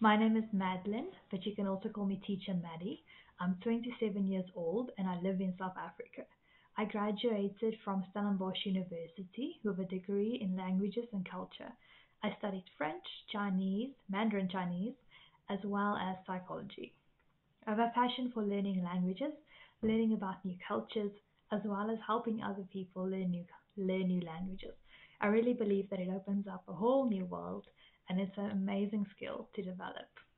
My name is Madelein, but you can also call me Teacher Maddie. I'm 27 years old and I live in South Africa. I graduated from Stellenbosch University with a degree in languages and culture. I studied French, Chinese, Mandarin Chinese, as well as psychology. I have a passion for learning languages, learning about new cultures, as well as helping other people learn new languages. I really believe that it opens up a whole new world and it's an amazing skill to develop.